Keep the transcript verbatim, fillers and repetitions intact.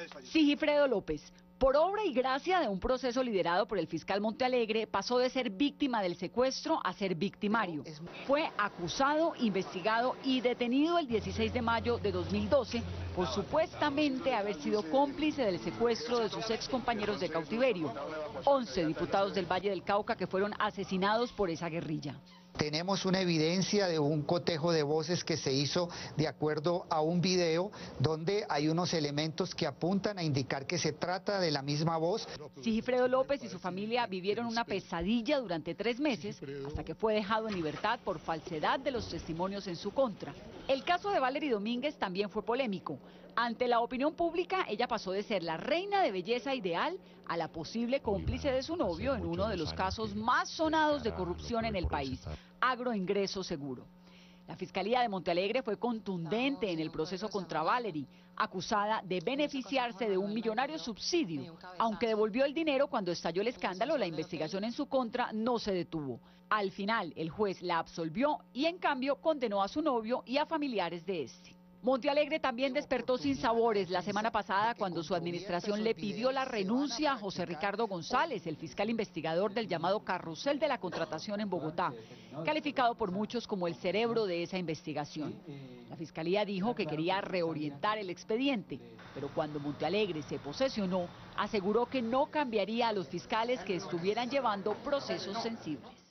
Sigifredo López, por obra y gracia de un proceso liderado por el fiscal Montealegre, pasó de ser víctima del secuestro a ser victimario. Fue acusado, investigado y detenido el dieciséis de mayo de dos mil doce por supuestamente haber sido cómplice del secuestro de sus excompañeros de cautiverio, once diputados del Valle del Cauca que fueron asesinados por esa guerrilla. Tenemos una evidencia de un cotejo de voces que se hizo de acuerdo a un video donde hay unos elementos que apuntan a indicar que se trata de la misma voz. Sigifredo López y su familia vivieron una pesadilla durante tres meses hasta que fue dejado en libertad por falsedad de los testimonios en su contra. El caso de Valery Domínguez también fue polémico. Ante la opinión pública, ella pasó de ser la reina de belleza ideal a la posible cómplice de su novio en uno de los casos más sonados de corrupción en el país, Agroingreso Seguro. La Fiscalía de Montealegre fue contundente en el proceso contra Valery, acusada de beneficiarse de un millonario subsidio. Aunque devolvió el dinero cuando estalló el escándalo, la investigación en su contra no se detuvo. Al final, el juez la absolvió y en cambio condenó a su novio y a familiares de este. Montealegre también despertó sinsabores la semana pasada cuando su administración le pidió la renuncia a José Ricardo González, el fiscal investigador del llamado carrusel de la contratación en Bogotá, calificado por muchos como el cerebro de esa investigación. La fiscalía dijo que quería reorientar el expediente, pero cuando Montealegre se posesionó, aseguró que no cambiaría a los fiscales que estuvieran llevando procesos sensibles.